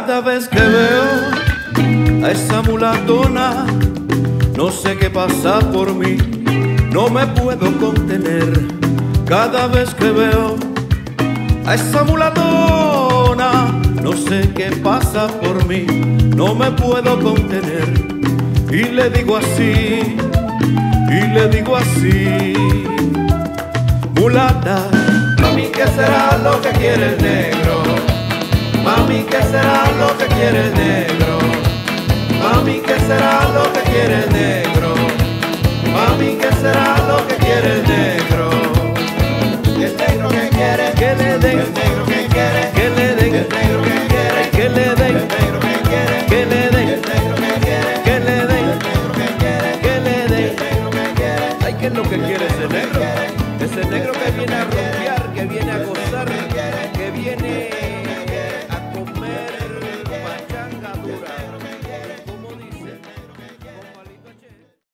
Cada vez que veo a esa mulatona, no sé qué pasa por mí, no me puedo contener. Cada vez que veo a esa mulatona, no sé qué pasa por mí, no me puedo contener. Y le digo así, y le digo así: mulata, mami, ¿qué será lo que quiere el negro? Mami, ¿qué será lo que quiere el negro? Mami, ¿qué será lo que quiere el negro? Mami, ¿qué será lo que quiere el negro? El negro que quiere que le den, el negro que quiere que le den, el negro que quiere que le den, el negro que quiere que le den, el negro que quiere que le den, el negro que quiere que le den, el negro que quiere. Ay, ¿qué es lo que quiere ese negro? Ese negro que viene a rompear, que viene a gozar, que viene